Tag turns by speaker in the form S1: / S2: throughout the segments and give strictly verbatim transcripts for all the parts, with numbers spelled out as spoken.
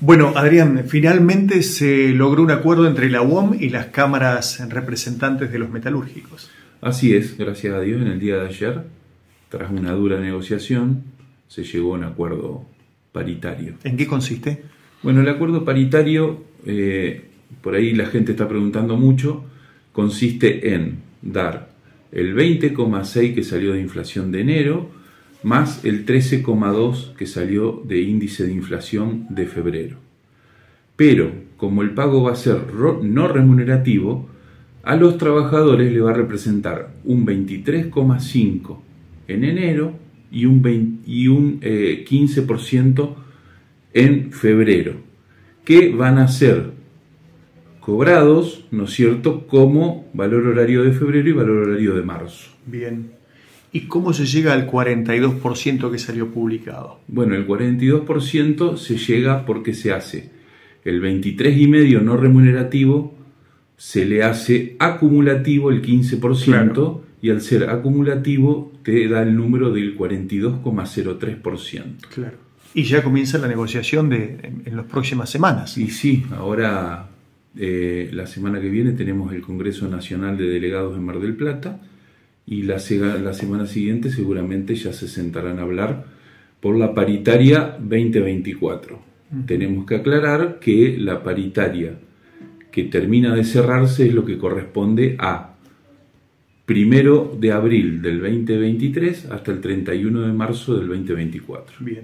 S1: Bueno, Adrián, finalmente se logró un acuerdo entre la U O M y las cámaras representantes de los metalúrgicos.
S2: Así es, gracias a Dios, en el día de ayer, tras una dura negociación, se llegó a un acuerdo paritario.
S1: ¿En qué consiste?
S2: Bueno, el acuerdo paritario, eh, por ahí la gente está preguntando mucho, consiste en dar el veinte coma seis que salió de inflación de enero, más el trece coma dos que salió de índice de inflación de febrero. Pero, como el pago va a ser no remunerativo, a los trabajadores le va a representar un veintitrés coma cinco en enero y un, veinte, y un eh, quince por ciento en febrero, que van a ser cobrados, ¿no es cierto?, como valor horario de febrero y valor horario de marzo.
S1: Bien. ¿Y cómo se llega al cuarenta y dos por ciento que salió publicado?
S2: Bueno, el cuarenta y dos por ciento se llega porque se hace el veintitrés coma cinco no remunerativo, se le hace acumulativo el quince por ciento, claro, y al ser acumulativo te da el número del cuarenta y dos coma cero tres por ciento.
S1: Claro. Y ya comienza la negociación de, en, en las próximas semanas.
S2: Y sí, ahora eh, la semana que viene tenemos el Congreso Nacional de Delegados en Mar del Plata y la, la semana siguiente seguramente ya se sentarán a hablar por la paritaria veinte veinticuatro. Uh-huh. Tenemos que aclarar que la paritaria que termina de cerrarse es lo que corresponde a primero de abril del veinte veintitrés hasta el treinta y uno de marzo del veinte veinticuatro.
S1: Bien.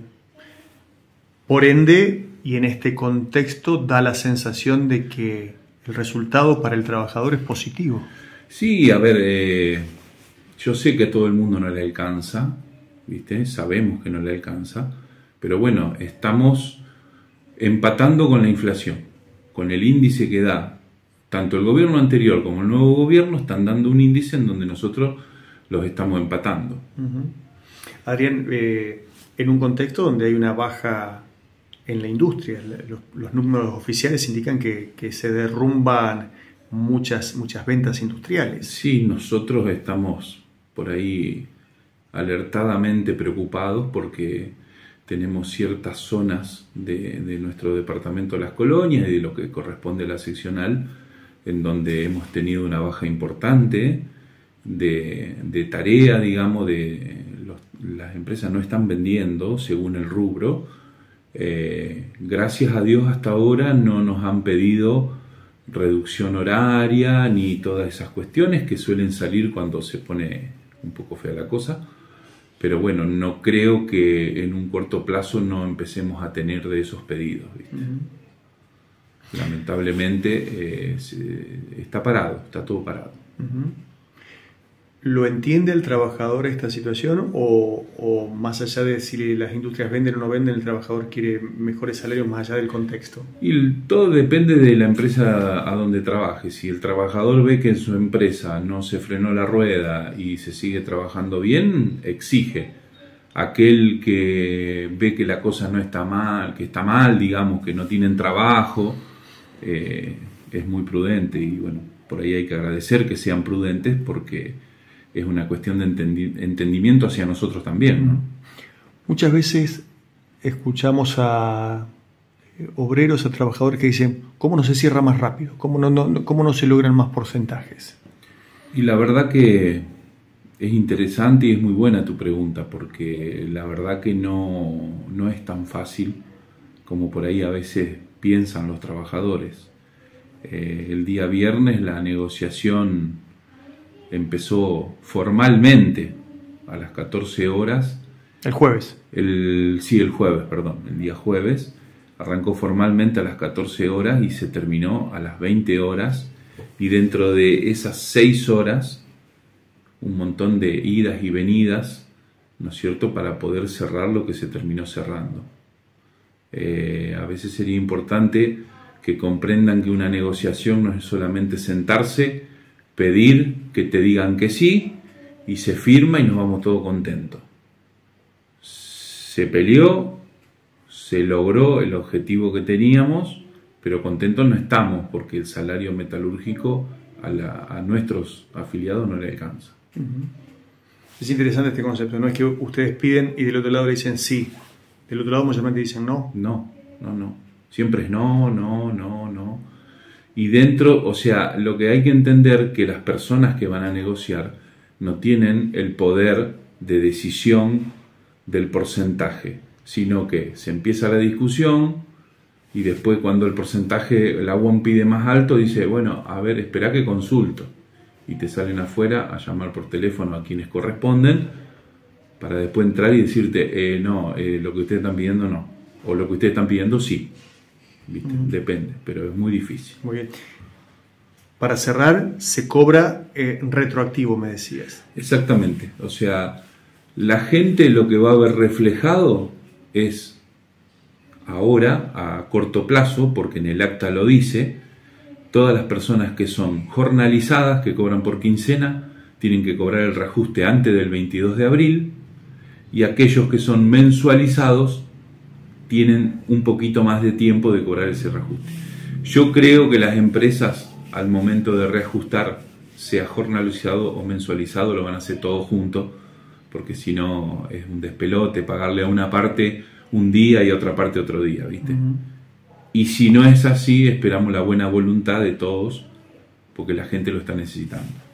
S1: Por ende, y en este contexto, da la sensación de que el resultado para el trabajador es positivo.
S2: Sí, a ver, eh, yo sé que a todo el mundo no le alcanza, ¿viste? Sabemos que no le alcanza, pero bueno, estamos empatando con la inflación, con el índice que da tanto el gobierno anterior como el nuevo gobierno, están dando un índice en donde nosotros los estamos empatando.
S1: Uh-huh. Adrián, eh, en un contexto donde hay una baja en la industria, los, los números oficiales indican que, que se derrumban muchas, muchas ventas industriales.
S2: Sí, nosotros estamos por ahí alertadamente preocupados porque tenemos ciertas zonas de, de nuestro departamento de Las Colonias y de lo que corresponde a la seccional en donde hemos tenido una baja importante de, de tarea, digamos, de los, las empresas no están vendiendo según el rubro. Eh, gracias a Dios hasta ahora no nos han pedido reducción horaria ni todas esas cuestiones que suelen salir cuando se pone un poco fea la cosa, pero bueno, no creo que en un corto plazo no empecemos a tener de esos pedidos, ¿viste? Uh-huh. Lamentablemente eh, está parado, está todo parado.
S1: Uh-huh. ¿Lo entiende el trabajador esta situación o, o más allá de si las industrias venden o no venden, el trabajador quiere mejores salarios más allá del contexto?
S2: Y todo depende de la empresa a donde trabaje. Si el trabajador ve que en su empresa no se frenó la rueda y se sigue trabajando bien, exige. Aquel que ve que la cosa no está mal, que está mal, digamos, que no tienen trabajo, eh, es muy prudente y bueno, por ahí hay que agradecer que sean prudentes porque es una cuestión de entendi- entendimiento hacia nosotros también, ¿no?
S1: Muchas veces escuchamos a obreros, a trabajadores que dicen, ¿cómo no se cierra más rápido? ¿Cómo no, no, cómo no se logran más porcentajes?
S2: Y la verdad que es interesante y es muy buena tu pregunta, porque la verdad que no, no es tan fácil como por ahí a veces piensan los trabajadores. Eh, el día viernes la negociación empezó formalmente a las catorce horas.
S1: ¿El jueves?
S2: El, sí, el jueves, perdón, el día jueves. Arrancó formalmente a las catorce horas y se terminó a las veinte horas. Y dentro de esas seis horas, un montón de idas y venidas, ¿no es cierto?, para poder cerrar lo que se terminó cerrando. Eh, a veces sería importante que comprendan que una negociación no es solamente sentarse, pedir que te digan que sí y se firma y nos vamos todos contentos. Se peleó, se logró el objetivo que teníamos, pero contentos no estamos porque el salario metalúrgico a, la, a nuestros afiliados no le alcanza.
S1: Uh-huh. Es interesante este concepto, no es que ustedes piden y del otro lado le dicen sí, del otro lado mayormente dicen no.
S2: No, no, no. Siempre es no, no, no, no. Y dentro, o sea, lo que hay que entender que las personas que van a negociar no tienen el poder de decisión del porcentaje, sino que se empieza la discusión y después cuando el porcentaje, la U O M pide más alto, dice, bueno, a ver, espera que consulto. Y te salen afuera a llamar por teléfono a quienes corresponden para después entrar y decirte, eh, no, eh, lo que ustedes están pidiendo no, o lo que ustedes están pidiendo sí. ¿Viste? Mm. Depende, pero es muy difícil.
S1: Muy bien. Para cerrar, se cobra eh, retroactivo, me decías.
S2: Exactamente. O sea, la gente lo que va a ver reflejado es ahora, a corto plazo, porque en el acta lo dice, todas las personas que son jornalizadas, que cobran por quincena, tienen que cobrar el reajuste antes del veintidós de abril, y aquellos que son mensualizados tienen un poquito más de tiempo de cobrar ese reajuste. Yo creo que las empresas, al momento de reajustar, sea jornalizado o mensualizado, lo van a hacer todo junto, porque si no es un despelote pagarle a una parte un día y a otra parte otro día, ¿viste? Uh-huh. Y si no es así, esperamos la buena voluntad de todos, porque la gente lo está necesitando.